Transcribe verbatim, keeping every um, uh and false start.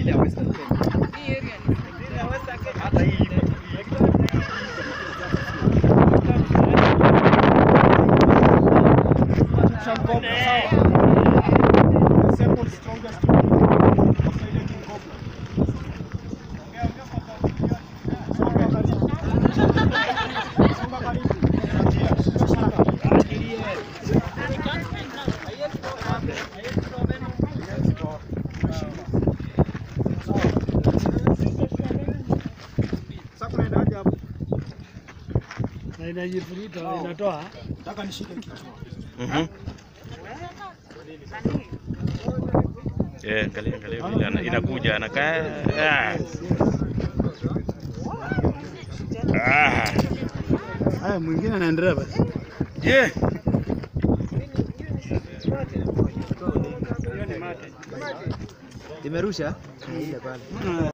ile ya Western Kenya. Hii area ni Ile ya Western Kenya hata hii na inajifuruta inatoa. Nataka nishike kichwa. Mhm. Eh, angalia angalia vile ana- inakuja anakaa. Ah. Ah. Haya, mwingine anaendelea basi. Je. Imerusha ile pale.